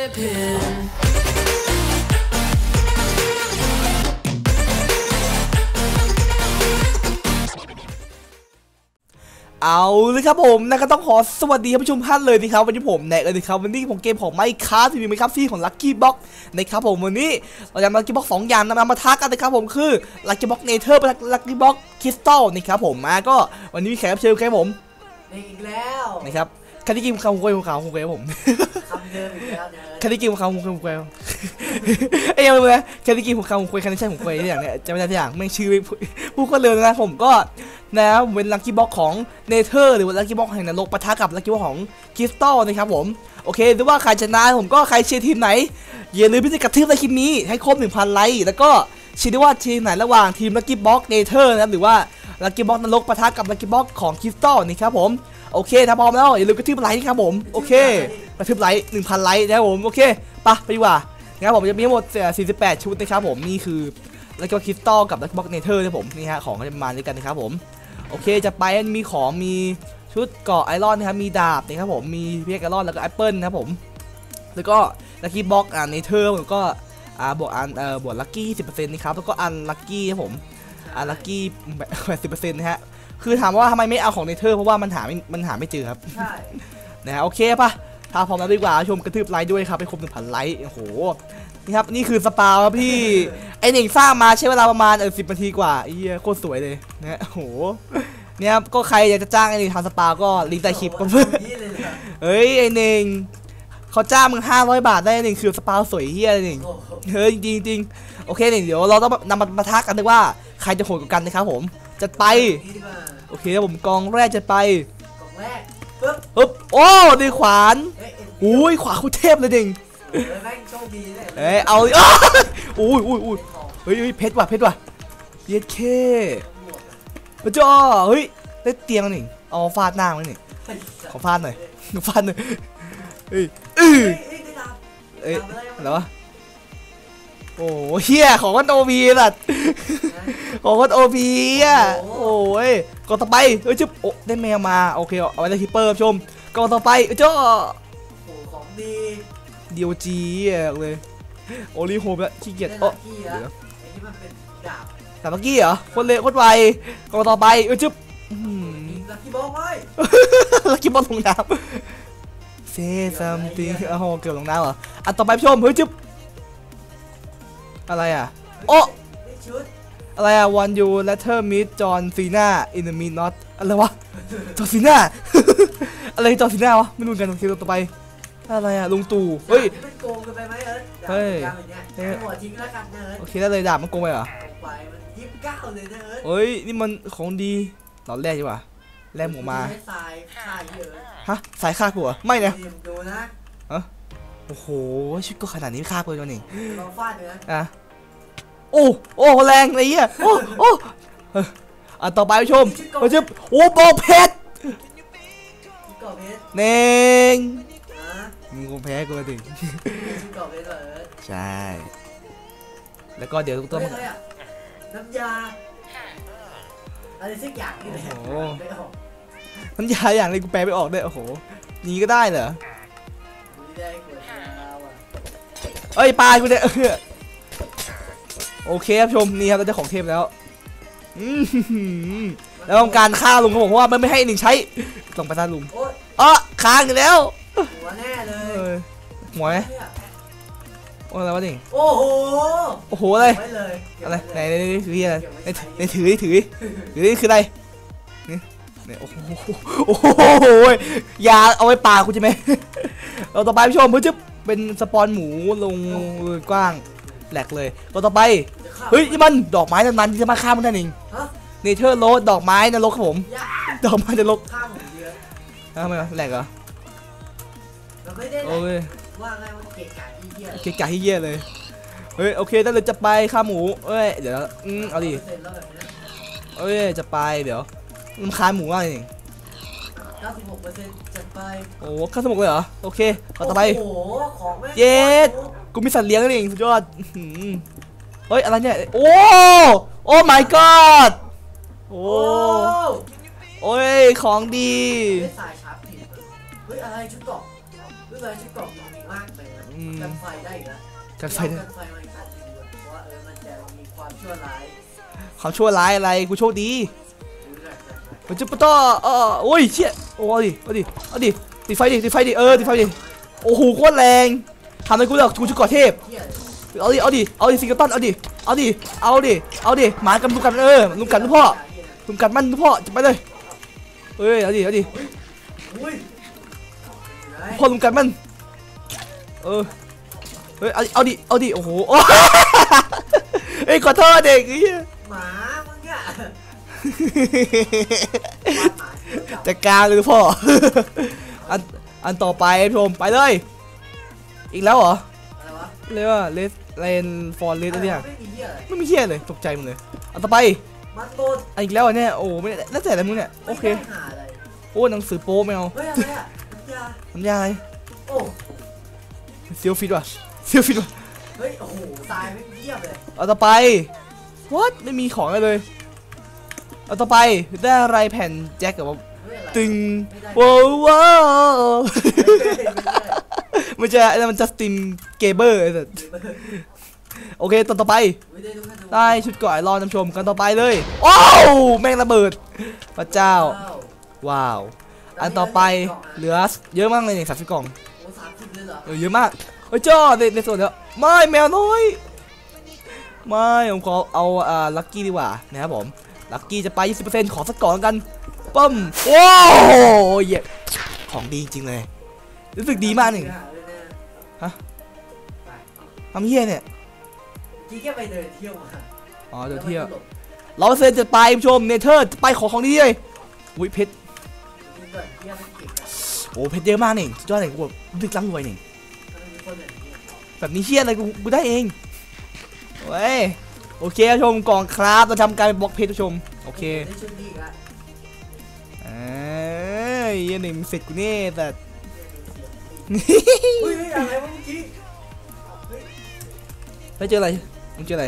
เอาเลยครับผมนะก็ต้องขอสวัสดีท่านผู้ชมท่านเลยนะครับวันนี้ผมแนกเลยครับวันนี้ผมเกมของไมค์คราฟทีวีไมค์คราฟที่ของลัคกี้บ็อกนะครับผมวันนี้เราจะมาลัคกี้บ็อก2อย่างนำมาท้ากันนะครับผมคือลัคกี้บ็อกเนเธอร์ลัคกี้บ็อกคริสตัลนะครับผมก็วันนี้มีแขกรับเชิญครับผมอีกแล้วนะครับคันที่กินคำคุยของเขาผมคำเดิมอีกแล้วคันที่กินของเขาผมคุยไอ้ยังไงคันที่กินของเขาผมคุยคันที่ใช่ผมคุยอย่างเนี้ยจะไม่ได้อย่างไม่ชื่อพูดก็เลยนะผมก็นะเป็นลัคกี้บ็อกของเนเธอร์หรือว่าลัคกี้บ็อกแห่งนรกปะทะกับลัคกี้บ็อกของคริสตัลนะครับผมโอเคหรือว่าใครชนะผมก็ใครเชียร์ทีมไหนอย่าลืมที่จะกระทืบในคลิปนี้ให้ครบ 1,000 ไลค์แล้วก็เชียร์ว่าทีมไหนระหว่างทีมลัคกี้บ็อกเนเธอร์นะหรือว่าลัคกี้บ็อกนรกปะทะกับลัคกี้บ็อกของคริสตัลนี่ครับผมโอเคถ้าพร้อมแล้วอย่าลืมกระทืบไลค์ครับผมโอเคกระทืบไลค์ 1,000 ไลค์นะครับผมโอเคไปดีกว่านะครับผมจะมีทั้งหมด48ชุดนะครับผมนี่คือลัคกี้บ็อกคริสตัลกับลัคกี้บ็อกเนเธอร์นะผมนี่ฮะของจะมาด้วยกันนะครับผมโอเคจะไปมีของมีชุดเกราะไอรอนนะครับมีดาบนะครับผมมีเพียกไอรอนแล้วก็แอปเปิลนะครับผมแล้วก็ลัคกี้บ็อกเนเธอร์ผมก็บวกบวกลัคกี้ 10% นะครับแล้วก็อันลัคกี้ครับผมอันลัคกี้ 80% นะฮะคือถามว่าทำไมไม่เอาของเนเธอร์เพราะว่ามันหาไม่เจอครับใช่นะฮะโอเคป่ะถ้าพร้อมแล้วดีกว่าชมกระทืบไลค์ด้วยครับไปครบ 1,000 ไลค์โอ้โหนี่ครับนี่คือสปาครับพี่ไอหนึ่งสร้างมาใช้เวลาประมาณ10 นาทีกว่าเฮียโคตรสวยเลยนะโอ้โหเนี่ยก็ใครอยากจะจ้างไอหนึ่งทำสปาก็ลิงก์ใต้คลิปก็เพื่อเฮ้ยไอหนึ่งเขาจ้างมึง500 บาทได้หนึ่งคือสปาสวยเฮียหนึ่งเฮ้ยจริงโอเคหนึ่งเดี๋ยวเราต้องนำมาทักกันด้วยว่าใครจะโหดกว่ากันนะครับผมจะไปโอเคผมกองแรกจะไปกองแรกปึ๊บโอ้ดีขวานอุ้ยขวานคุณเทพเลยเด้งเอ้ยเอาอุ้ยเฮ้ยเพชรว่ะเย็ดเคพระเจ้าเฮ้ยได้เตียงหนึ่งเอาฟาดหน้ามันหนึ่งขอฟาดหน่อยเฮ้ยอะไรวะโอ้เฮียของกันโอพีสัตว์ของกันโอพีอ่ะโอ้ยก่อนต่อไปจุ๊บโอ้ได้แมวมาโอเคเอาไว้ได้คิปเปอร์ชมก่อนต่อไปเจ้าของดี DOG เลยโอลิโฮมแล้วขี้เกียจเดี๋ยวมันเป็นดาบเมื่อกี้เหรอคนเร็วคนไวก่อนต่อไปจุ๊บลัคกี้บ็อกไหมลัคกี้บ็อกลงน้ำSay something โอ้โหเกือบลงน้ำเหรออันต่อไปชมจุ๊บอะไรอ่ะโอ้อะไรอ่ะ One you later meet John Cena in the meet not อะไรวะ John Cena อะไรจอห์นซีน่าวะไม่รู้กันโอเคต่อไปอะไรอ่ะลุงตู่เฮ้ยมันโกงกันไปไหมเฮ้ยหัวทิ้งแล้วกันเนิร์ดโอเคได้เลยดาบมันโกงไปเหรอไปมัน29เลยเนิร์ดเฮ้ยนี่มันของดีตอนแรกใช่ป่ะแรกหมูมาสายฆ่าเยอะฮะสายฆ่ากูเหรอไม่เนี่ยดูนะโอ้โหชุดก็ขนาดนี้ฆ่ากูตัวนี้ลองฟาดเลยนะโอ้แรงอะไรเงี้ยโอ้ต่อไปชมชมโอ้บอกเพชรเน่งมึงคงแพ้กูถึงใช่แล้วก็เดี๋ยวต้องน้ำยาอะไรสักอย่างนี่แหละน้ำยาอย่างนี้กูแปลไม่ออกด้วยโอ้โหนี้ก็ได้เหรอเอ้ยปลากูเนี่ยโอเคครับชมนี่ครับเราจะของเทพแล้วแล้วต้องการฆ่าลุงเขาบอกว่าไม่ให้หนึ่งใช้ต้องไปฆ่าลุงค้างอยู่แล้วหัวแน่เลยหัวไหมโอ้อะไรวะนี่โอ้โหอะไรไหนถืออะไรในถือนี่คืออะไรนี่โอ้โหยาเอาไว้ปลาคุณใช่ไหมเราต่อไปผู้ชมเพื่อจะเป็นสปอนหมูลงกว้างแหลกเลยตัวต่อไปเฮ้ยนี่มันดอกไม้นั้นที่จะมาฆ่ามันนั่นเองเนเธอร์โรสดอกไม้นรกครับผมดอกไม้นรกทำไมแหลกเหรอโอเคว่าไงมันเกะกะที่เยี่ยเลยเฮ้ยโอเคถ้าเราจะไปฆ่าหมูเอ้ยเดี๋ยวเอาดิเอ้ยจะไปเดี๋ยวมันคายหมูอะไรนี่ 96%จะไปโอ้ข้าสมุกเลยเหรอโอเคต่อไปโอ้ของไม่เย็ดกูมีสัตว์เลี้ยงนี่สุดยอดเฮ้ยอะไรเนี่ยโอ้ my god โอ้ยของดีสายชาร์ปเฮ้ยอะไรชุดเกาะชุดเกาะดีมากเลยนะอืมกันไฟได้อีกแล้วกันไฟกันไฟมาอีกอันหนึงด้วยเพราะว่ามันจะมีความชั่วร้ายความชั่วร้ายอะไรกูโชคดีดูด้วยกันมันจะปะต้อโอ้ยเชี่ยโอ้เอาดิติดไฟดิติดไฟดิติดไฟดิโอ้โหโคตรแรงทำอะไรกูหรอกกูชุดเกาะเทพเที่ยเลยเอาดิซิงเกิลตันเอาดิหมากันลุมกันลุมกันทุกพ่อลุมกันมันทุกพ่อจะไปเลยเอ้ยเอาดิอุ้ยพ่อลุมกันมันเฮ้ยเอาดิโอ้โหเฮ้ยขอโทษเด็กไอ้เหี้ยหมามึงเนี่ยหมาเที่ยวจับจัดการเลยพ่ออันต่อไปชมไปเลยอีกแล้วเหรออะไรวะเรียกว่าเลนฟอร์เรสอะไรเนี่ยไม่มีเหี้ยอะไรไม่มีเหี้ยเลยตกใจมึงเลยอันต่อไปมันโดนอันอีกแล้วอ่ะเนี่ยโอ้ไม่ได้แล้วแต่อะไรมึงเนี่ยโอเคไม่ได้หาอะไรโอ้หนังสือโป๊ไม่เอาเฮ้ยอะไรอ่ะน้ำยาน้ำยาอะไรโอ้เซียวฟิตว่ะเฮ้ยโอ้โหทรายไม่เยี่ยมเลยเอาต่อไป what ไม่มีของอะไรเลยเอาต่อไปได้อะไรแผ่นแจ็คกับว่าเฮ้ยอะไรตึงไม่ได้ว้าวไม่ได้มันจะสติมเกเบอร์ไอ้สัสโอเคต่อไปไม่ได้ดูแค่ดูได้ชุดเกราะไอรอนนำชมกันต่อไปเลยโอ้วแม่งระเบิดพระเจ้า ว้าว อันต่อไปเหลือเยอะมากเลยเนี่ย30 กล่องโอ้30เลยเหรอเยอะมากเฮ้ยจ้าในส่วนเดียวไม่แมวน้อยไม่ผมขอเอาลัคกี้ดีกว่านะครับผมลัคกี้จะไป 20%ขอสักกล่องแล้วกันปั๊มโอ้โหเหี้ยของดีจริงเลยรู้สึกดีมากหนึ่ง ฮะ ทำเหี้ยเนี่ยกี้แค่ไปเดินเที่ยวมาอ๋อเดี๋ยวเที่ยวเราเซนจะไปผู้ชมเนเธอร์จะไปของดีเลยอุ้ยเพชรกินก่อนเที่ยวไม่เก่งอะโอ้เพชรเยอะมากนี่สุดยอดเลยกูแบบรู้สึกร่ำรวยนี่ถ้าไม่มีคนแบบนี้แบบนี้เชี่ยอะไรกูได้เองเว้ยโอเคผู้ชมกล่องครับเราทำการเป็นบล็อกเพชรผู้ชมโอเคได้ชุดนี้อีกแล้วยันหนึ่งเสร็จกูแน่แต่เฮ้ยอะไรวะเมื่อกี้เฮ้ยไม่เจออะไรมึงเจออะไร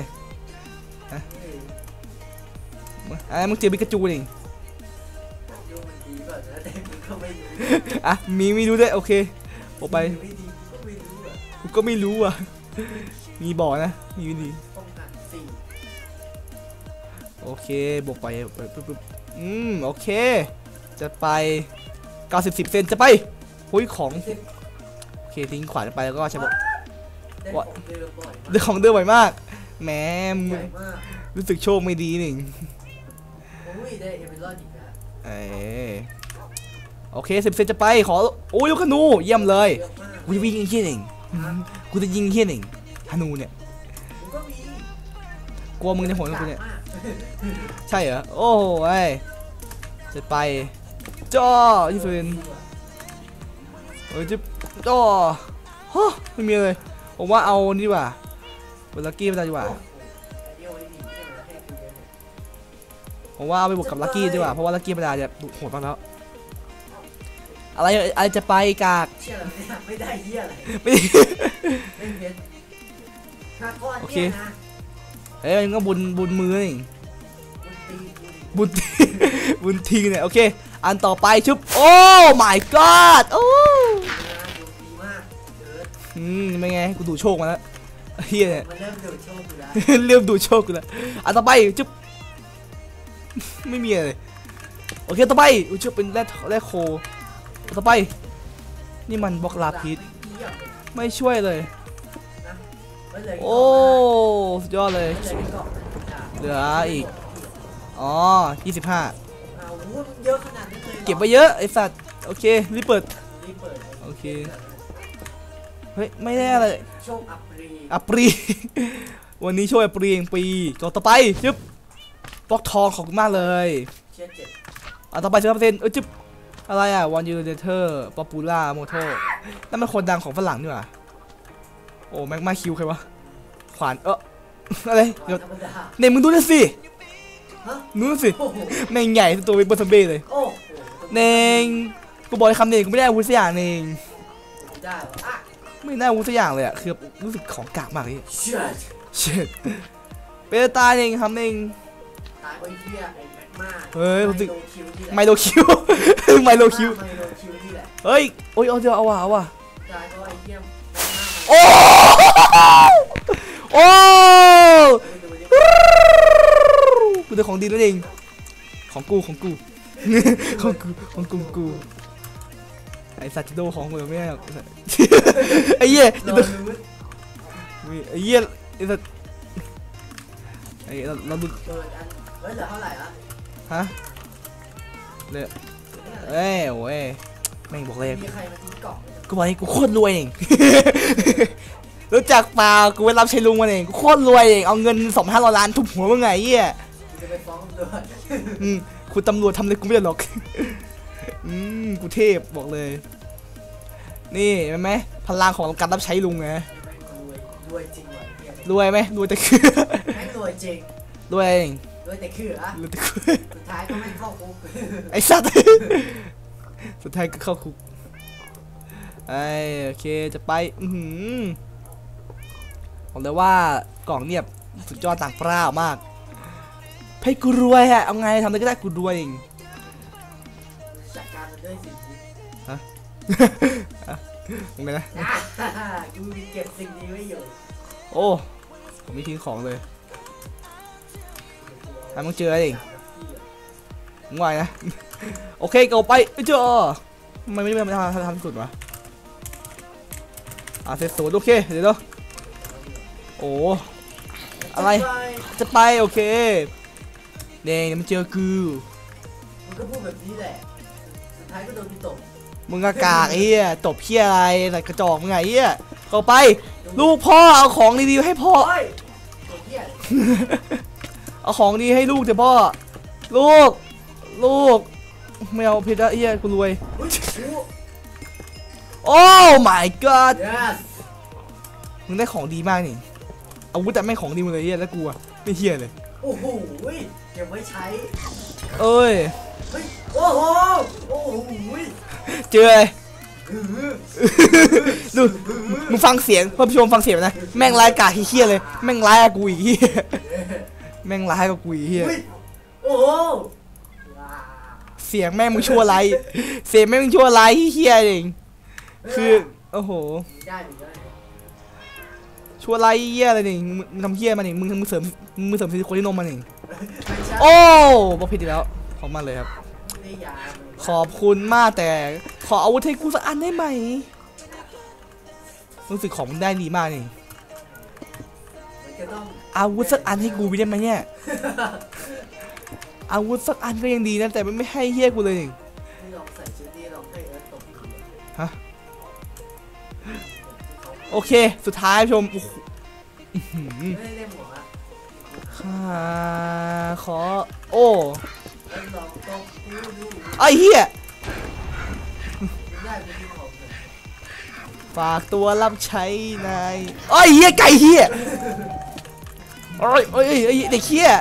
มึงเจอปิกาจูเองดูมันดีก่อนนะแต่มึงก็ไม่รู้อ่ะไม่รู้ด้วยโอเคออกไปไม่ดีก็ไม่รู้อ่ะกูก็ไม่รู้อ่ะมีบอกนะมีวิธีป้องกัน4 โอเคบวกไปปึ๊บโอเคจะไป90 เซนจะไปหุ้ยของโอเคทิ้งขวานไปแล้วก็ใช้บอกได้ของเดิมบ่อยเรื่องของเดิมบ่อยมากแหมใหญ่มากรู้สึกโชคไม่ดีหนึ่งโอ้ยได้เอเมอรัลด์อีกแล้วโอเค10 เซนจะไปขอโอ้ยลูกขนูเยี่ยมเลยเยอะมากกูจะวิ่งยิงเฮี้ยหนึ่งกูจะยิงเฮี้ยหนึ่งธนูเนี่ยกูก็มีกลัวมึงจะโหดกับกูเนี่ยมากใช่เหรอโอ้โหไอ้จะไปจ่อ20 เซนจะจ่อฮะไม่มีเลยผมว่าเอานี่ดีกว่าบนลักกี้ไปดีกว่าเดียวไอ้นี่ไม่ได้มาแค่คือเดียวเนี่ยผมว่าเอาไปบวกกับลักกี้ดีกว่าเพราะว่าลักกี้เวลาจะโหดมากแล้วอะไรจะไปกากเชื่อเนี่ยไม่ได้เหี้ยอะไรไม่ไม่เพชรถ้าก้อนโอเคเนี่ยนะเอ้ยมันก็บุญมือนี่มึงตีกูดิบุญทีเนี่ยโอเคอันต่อไปชุบโอ้ my god โอ้ดูดีมากเดินไม่ไงกูดูโชคมาแล้วเฮียเนี่ยมันเริ่มเดือดโชคอยู่แล้วเริ่มดูโชคกูแล้วอันต่อไปชุบไม่มีอะไรโอเคต่อไปชุบเป็นแรดโคต่อไปนี่มันบล็อกลาพิษเยี่ยมเลยไม่ช่วยเลยนะไม่เหลืออีกโอ้สุดยอดเลยไม่เหลืออีกกล่องนะเหลืออีกอ๋อ25 อ้าวโหมึงเยอะขนาดนั้นเลยหรอเก็บไปเยอะไอสัตว์โอเครีบเปิดรีบเปิดโอเค เฮ้ยไม่ได้อะไรโชคอัปรีอัปรี วันนี้ช่วยอัปรีเองปีต่อไปจึ๊บบล็อกทองขอบคุณมากเลยเชียร์เจ็ดต่อไป10%จึ๊บอะไรอ่ะวันยูเดเทอร์ป๊อปปูล่าโมโตนั่นมันคนดังของฝรั่งนี่หว่าโอ้แม็กมาคิวใครวะขวานอะไรเดี๋ยวธรรมดาเนมมึงดูนั่นสิฮะนู้นสิโอ้โหแม่งใหญ่ตัวเป็นเบอร์ซัมเบ้เลยโอ้โหเนงกูบอกคำเนงกูไม่ได้อาวุธสักอย่างเนงได้เหรออ่ะไม่ได้อาวุธสักอย่างเลยอ่ะคือรู้สึกของกากมากเลยเชียร์เชิดเป็นตายเองทำเองตายไอ้เหี้ยไอ้แม็กมาเฮ้ยไมรู้สึกโลคิวนี่แหละไมโลคิว ไมโลคิวไมโลคิวนี่แหละเฮ้ยโอ้ยเอาเดี๋ยวเอาว่ะตายเพราะไอ้เหี้ยดีนั่นเองของกูของกู ของกูไอสัตว์ที่โดของมึงไม่ได้หรอกไอ้เหี้ยไอ้เหี้ยไอ้สัตว์ไอ้เราดูเกิดอันเฮ้ยเหลือเท่าไหร่ละฮะเลยเอ้ยโอ้ยแม่งบอกเลยมีใครมาทิ้งกล่องไหมกูบอกให้กูโคตรรวยเอง รู้จักเปล่ากูไปรับใช้ลุงมาเองกูโคตรรวยเองเอาเงิน2,500 ล้านทุบหัวมึงไงเหี้ยจะไปฟ้องด้วยคุณตำรวจทำอะไรกูไม่ได้หรอก กูเทพบอกเลยนี่เห็นไหมพลังของการรับใช้ลุงไงรวยจริงว่ะเฮียรวยไหมรวยแต่คือแม่งรวยจริงรวยเองรวยแต่คืออะรวยแต่คือสุดท้ายก็ไม่เข้าคุกไอ้สัตว์ สุดท้ายก็เข้าคุกไอ้โอเคจะไปบอกเลยว่ากล่องเนี่ยสุดยอดต่างปรามากให้กูรวยอะเอาไงทำอะไรก็ได้กูรวยเองจัดการมันด้วยสิ่งนี้มึงไงนะกูมีเก็บสิ่งนี้ไว้อยู่โอ้ผมไม่ทิ้งของเลยมึงเจออะไรเองมึงไหวนะ โอเคก็ไปเจอมันไม่ทำสุดวะเซตศูนย์โอเคเดี๋ยวโอ้อะไรจะไปโอเคเด้งมันเจอกูมึงก็พูดแบบนี้แหละสุดท้ายก็โดนกูตบมึงกากากไอ้เหี้ยตบเหี้ยอะไรใส่กระจอกมึงไงเหี้ยเข้าไปลูกพ่อเอาของดีๆให้พ่อเฮ้ยตัวเหี้ยเอาของดีให้ลูกเถอะพ่อลูกไม่เอาเพชรเหี้ยกูรวยเฮ้ยกูโอ้ my god yes มึงได้ของดีมากนี่อาวุธแต่ไม่ของดีหมดเลยเหี้ยแล้วกูอะไม่เหี้ยเลยโอ้โหเก็บไว้ใช้เอ้ยเฮ้ยโอ้โหโอ้โหเจอเลยดูมึงฟังเสียงเพื่อนผู้ชมฟังเสียงนะแม่งร้ายกาจเหี้ยเลยแม่งร้ายกับกูอีกเหี้ยแม่งร้ายกับกูอีกเหี้ยโอ้โหเสียงแม่งมึงชั่วไรเสียงแม่งมึงชั่วไรเหี้ยเองคือโอ้โหได้ชั่วไรเหี้ยอะไรนี่มึงทำเหี้ยมาหนิมึงเสริมซิลิโคนที่นมมาหนิไม่ใช่โอ้บอกผิดอีกแล้วขอบคุณมากเลยครับได้ยาขอบคุณมากแต่ขออาวุธให้กูสักอันได้ไหมรู้สึกของมึงได้ดีมากนี่มันก็ต้องอาวุธสักอันให้กูได้ไหมเนี่ยอาวุธสักอันก็ยังดีนะแต่มันไม่ให้เหี้ยกูเลยนี่ไม่ลองใส่ชุดนี้ลองให้เอิร์ธตบดูฮะโอเคสุดท้ายผู้ชมไม่ได้เล่นหัวอะข้าขอโอ้แล้วลองตบดูไอ้เหี้ยได้ไม่ที่ของเลยฝากตัวรับใช้นายไอ้เหี้ยไก่เหี้ยโอ้ยเด็กเหี้ย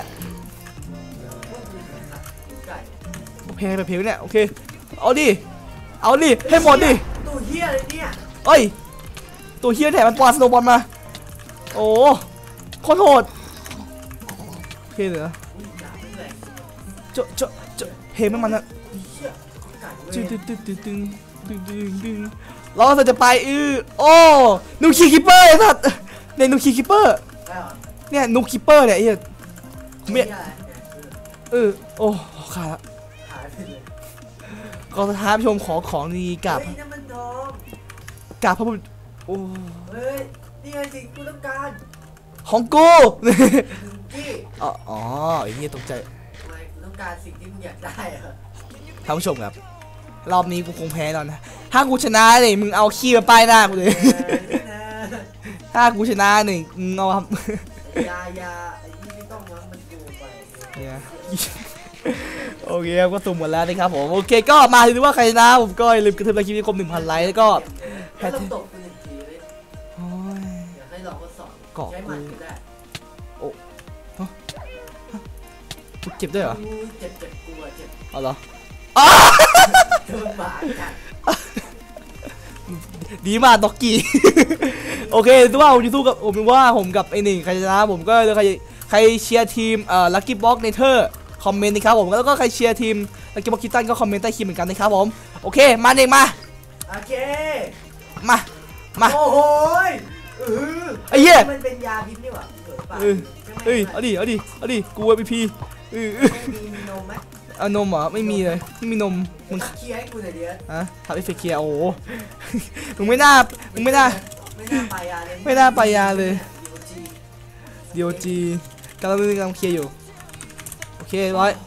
ไก่เพลงแบบเพลงเนี่ยโอเคเอาดิให้หมดดิตัวเหี้ยเลยเนี่ยเอ้ยตัวเหี้ยแถมมันปาสโนบอลมาโอ้โคตรโหดโอเคเหรออุ้ยหนาไม่แรงเจเพลงมันอะเหี้ยไก่เว้ตึงเราจะไปโอ้นูคีคิปเปอร์ไอ้สัตว์เนี่ยนูคีคิปเปอร์ได้เหรอเนี่ยนูคีเปอร์เนี่ยไอ้เหี้ยไม่เหี้ยอะไรโอ้ขาดละหายไปเลยก็สุดท้ายผู้ชมขอของดีกับเฮ้ยนั่นมันทองกับพระบุตรโอ้เฮ้ยนี่ไงสิ่งกูต้องการของกูจี้อ๋อไอ้เหี้ยตกใจทำไมกูต้องการสิ่งที่มึงอยากได้อะท่านผู้ชมครับรอบนี้กูคงแพ้แล้วนะถ้ากูชนะเนี่ยมึงเอาขี้มาป้ายหน้ากูเลย ถ้ากูชนะหนึ่งมึงเอาครับยาไอ้นี่ไม่ต้องมั้งมันกูไปเนี่ยโอเคครับก็สุ่มหมดแล้วนะครับผมโอเคก็มาดูว่าใครชนะผมก็อย่าลืมกระทืบไลค์คลิปนี้ครบ 1,000 ไลค์แล้วก็ให้ลองตบกูหนึ่งทีเลยโอ้ยเดี๋ยวให้ลองทดสอบเกาะใช้หมัดก็ได้กูเจ็บด้วยเหรอกูเจ็บกลัวเจ็บเอาเหรอโดนบาดกัดดีมากด็อกกี้ โอเคถือว่าผมจะสู้กับผมว่าผมกับไอ้หนึ่งใครชนะผมก็เลยใครเชียร์ทีมลัคกี้บ็อกเนเธอร์คอมเมนต์นะครับผมแล้วก็ใครเชียร์ทีมลัคกี้บ็อกคิตตันก็คอมเมนต์ใต้คลิปเหมือนกันนะครับผมโอเคมาเด็กมาโอเคมาโอ้โหยไอ้เหี้ยมันเป็นยาพิษนี่หว่าเผลอปากเอ้ยเอาดิกู MVP มีนมไหมเอานมเหรอไม่มีเลยไม่มีนมมึงเคลียร์ให้กูหน่อยดิฮะทำเอฟเฟกต์เคลียร์โอ้โหมึงไม่น่าไม่น่าไปยาเลยไม่น่าไปยาเลยดีโอจีกำลังเคลียร์อยู่โอเคร้อย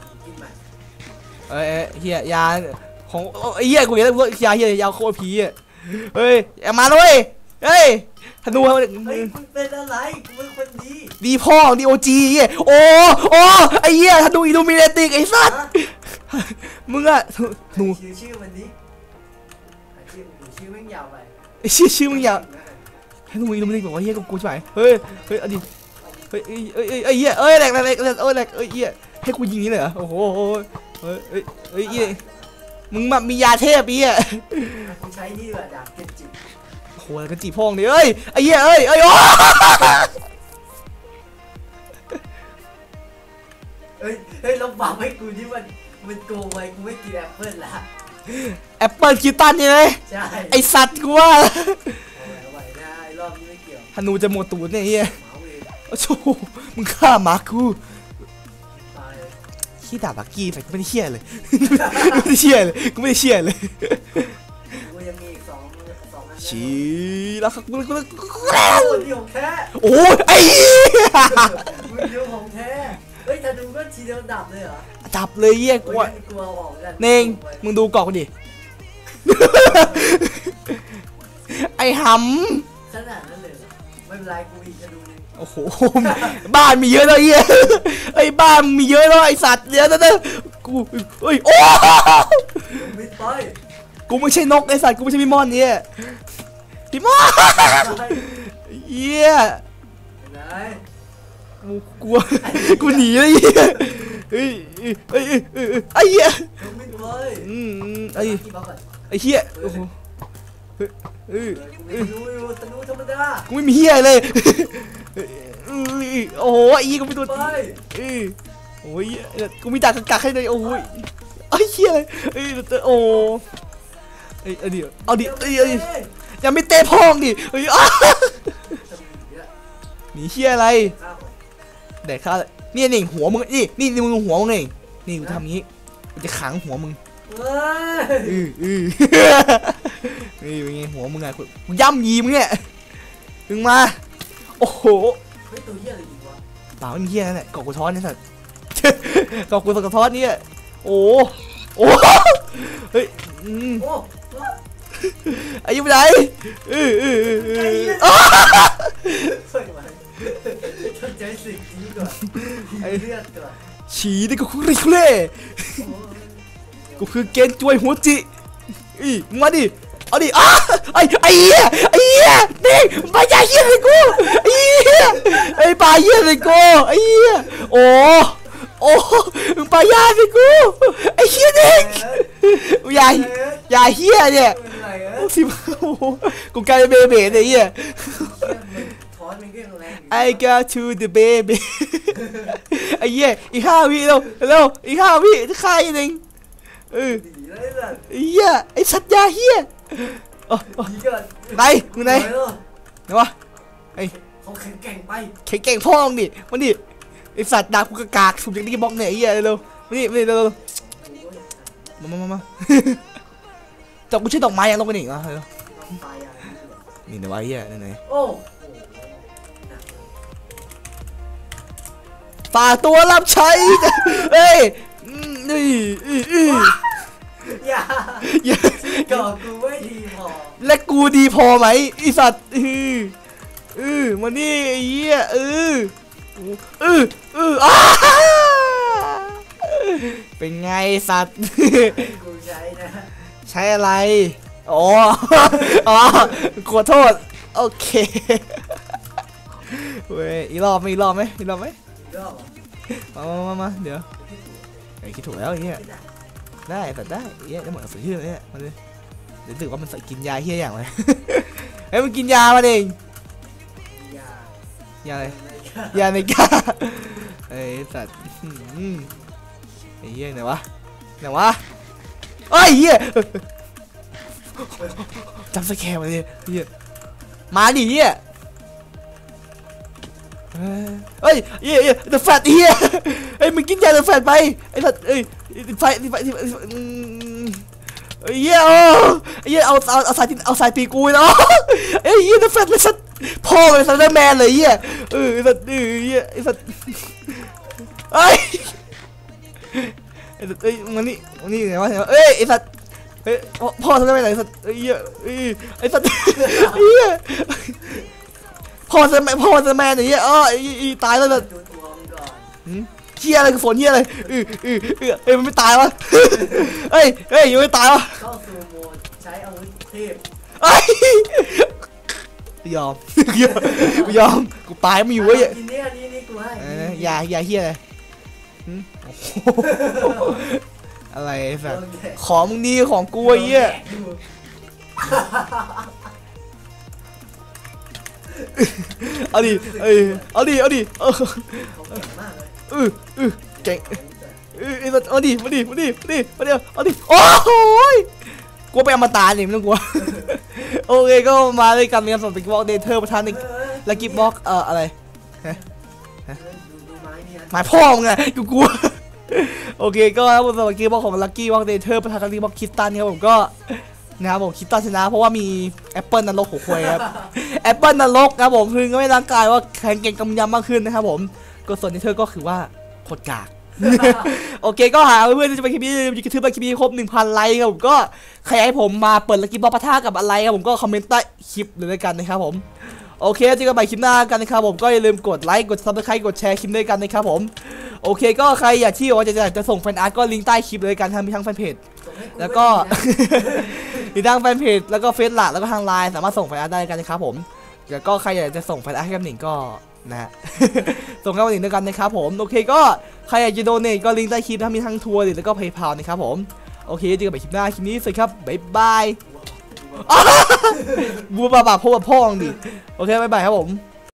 เฮียยาของไอ้เฮียกูเห็นแล้วยาเฮียยาโคตรผีอ่ะเฮ้ยอย่ามาเลยเฮ้ยธนูเฮ้ยมึงเป็นอะไรกูเป็นคนดีดีพ่อดีโอจีโอ้ไอ้เหี้ยธนูอิลูมิเนติกไอ้สัสมึงอะหนูชื่อมันนี้ชื่อแม่งยาวไปไอ้ชื่อมึงอย่าธนูอิลูมิเนติกบอกว่าเหี้ยกูใช่ไหมเฮ้ยอดีเฮ้ยไอ้เหี้ยแหลกเหี้ยให้กูยิงนี้เลยเหรอโอ้โหเฮ้ยเหี้ยมึงแบบมียาเทพเหี้ยกูใช้นี่แบบดาบเก็บจิบโอ้โหกระจีพ่องดิเอ้ยไอ้เหี้ยโอ้เฮ้ยลองบอกให้กูที่มันโกงไว้กูไม่กินแอปเปิ้ลละแอปเปิลคิวตันใช่ไหมใช่ไอสัตว์กูว่าไหวได้รอบนี้ไม่เกี่ยวธนูจะหมดตูดเนี่ยเฮียโอ้โหมึงฆ่าหมากูขี้ด่าบักกี้แต่กูไม่ได้เชี่ยเลยไม่ได้เชี่ยเลยกูไม่ได้เชี่ยเลยกูยังมีอีกสองชี้แล้วครับกูดีของแท้โอ้ยไอ้มึงดีของแท้เฮ้ยแต่ดูก็ทีเดียวดับเลยเหรอดับเลยเยี่ยกูเน่งมึงดูกล่องดิไอ้หำขนาดนั้นเลยไม่เป็นไรกูอีกจะดูเลยโอ้โหบ้านมีเยอะเลยเยี่ยไอ้บ้านมีเยอะเลยไอ้สัตว์เดี๋ยวกูเฮ้ยโอ้กูไม่ใช่นกไอ้สัตว์กูไม่ใช่พี่มอนเนี่ยพี่มอนเยี่ยกูหนีเลยเฮ้ยไอ้เหี้ยไอ้เหี้ยโอ้โหกูไม่มีเหี้ยเลยโอ้โหไอ้เหี้ยกูไม่ตัวโอ้ยกูมีดาบกักให้เลยโอ้ยไอ้เหี้ยเลยโอ้เอาดิยังไม่เตะพองดิเฮ้ยหนีเหี้ยอะไรเด็กข้านี่หนิงหัวมึงนี่มึงหัวมึงเองนี่กูทำงี้กูจะขังหัวมึงนี่เป็นไงหัวมึงไงกูย่ำยีมึงเนี่ยมึงมาโอ้โหตัวเหี้ยอะไรอีกวะเปล่าเหี้ยนั่นแหละกอกกูท้อนนี่สัตว์กอกกูสกท้อนนี่โอ้เฮ้ยอายุไปไหนใจสิงก่อนเลือดก่อนฉีนี่ก็คุริคุเล่กูคือเกณฑ์จวยหัวจิมาดิเอาดิไอ้เหี้ยนี่ปลาเหี้ยเลยกูไอ้ปลาเหี้ยเลยกูไอ้เหี้ยโอ้มึงปลาเหี้ยเลยกูไอ้เหี้ยเด็กอย่าเหี้ยเนี่ยสิกูกลายเป็นเบ๋เนี่ยเหี้ยI got to the baby ไอ้เหี้ยอีก5 วิเร็วอีก5 วิจะฆ่าอีกหนึ่งไอ้เหี้ยไอ้สัตว์ยาเหี้ยไหนมึงไหนวะไอ้เขาแข็งแกร่งไปแข็งแกร่งพ่องดิมันดิไอ้สัตว์ดาบกูกากสุดอย่างนี้บล็อกเนี่ยไอ้เหี้ยเร็วมาดิเร็วมาจอกกูชื่อดอกไม้ยังลงไปหนิอ่ะนี่เดี๋ยวไอ้เหี้ยไหนฝ่าตัวรับใช้เฮ้ยนี่อย่าก่อกูไม่ดีพอและกูดีพอไหมไอสัตว์มานี่ไอ้เหี้ยเป็นไงสัตว์กูใช้นะใช้อะไรอ๋อขอโทษโอเคเว้ยอีกรอบไหมมาเดี๋ยวไอ้คิดถูกแล้วไอ้เหี้ยได้แต่ได้เหี้ยจะหมดสุดที่เนี่ยมันเลยเดี๋ยวถือว่ามันกินยาเหี้ยอย่างไรเฮ้ยมันกินยามาเองยาอะไรยาในกาไอ้สัตว์ไอ้เหี้ยไหนวะไอ้เหี้ยจำสแกมมาเลยเหี้ยมาดิเหี้ยเฮ้ยเหี้ยเดอะแฟตเหี้ยเฮ้ยมึงกินยาเดอะแฟตไปไอ้สัตว์เอ้ยไฟเหี้ยเหี้ยเอาสายตีกูเนาะเฮ้ยเหี้ยเดอะแฟตเลยสัตว์พ่อเลยซันเดอร์แมนเลยเหี้ยไอ้สัตว์เหี้ยไอ้สัตว์เฮ้ยมันนี่ไงวะเอ้ยไอ้สัตว์เฮ้ยพ่อซันเดอร์แมนไหนสัตว์เหี้ยไอ้สัตว์เหี้ยพ่อซันเดอร์แมนอย่างเงี้ยตายแล้วสัตว์ดูตัวมึงก่อนเหี้ยอะไรกับฝนเหี้ยอะไรเฮ้ยมันไม่ตายวะเฮ้ยยังไม่ตายวะเข้าสู่โหมดใช้อาวุธเทพยอมกูตายไม่อยู่เว้ยกินนี่กูให้อย่าเหี้ยอะไรอะไรสัตว์ของมึงดีของกูไอ้เหี้ยเอาดิเอาดิเขาเก่งมากเลยเก่งไอ้สัตว์เอาดิมาดิเอาดิโอ้ยกลัวไปอมตะนี่ไม่ต้องกลัวโอเคก็มาด้วยกันนะครับสำหรับลักกี้บ็อกเดเทอร์ประธานในลักกี้บ็อกอะไรดูไม้นี่นะหมายพ่อมึงไงกูกลัวโอเคก็ครับสำหรับลักกี้บ็อกของลักกี้บ็อกเดเทอร์ประธานลักกี้บ็อกคิสตันครับผมก็นะครับผมคิดตันชนะเพราะว่ามีแอปเปิลนรกหัวควายครับแอปเปิลนรกนะครับผมคือก็ไม่ร่างกายว่าแข็งเก่งกำยำมากขึ้นนะครับผมก็ส่วนที่เธอก็คือว่าโคตรกากโอเคก็หาเพื่อนที่จะไปคลิปนี้จะกระทืบไปคลิปนี้ครบ 1,000 ไลค์ครับผมก็ใครให้ผมมาเปิดลักกี้บ็อกปะทะกับอะไรครับผมก็คอมเมนต์ใต้คลิปเลยด้วยกันนะครับผมโอเคเจอกันใหม่คลิปหน้ากันนะครับผมก็อย่าลืมกดไลค์กดซับสไครต์กดแชร์คลิปด้วยกันนะครับผมโอเคก็ใครอยากที่ว่าจะส่งแฟนอาร์ตก็ลิงก์ใต้คลิปเลยกันทั้งแฟนเพจแล้วก็มีทางแฟนเพจแล้วก็เฟซหลักแล้วก็ทางไลน์สามารถส่งแฟนอาร์ตได้กันนะครับผมแล้วก็ใครอยากจะส่งแฟนอาร์ตให้กับหนิงก็นะส่งเข้ามาหนิงด้วยกันนะครับผมโอเคก็ใครอยากจะโดเนทก็ลิงก์ใต้คลิปมีทั้งทัวร์แล้วก็เพย์พานะครับผมโอเคเจอกันใหม่คลิปหน้าคลิปนี้สวัสดีครับบ๊ายบายบัวบาพ่อพ่อดิโอเคบ๊ายบายครับผม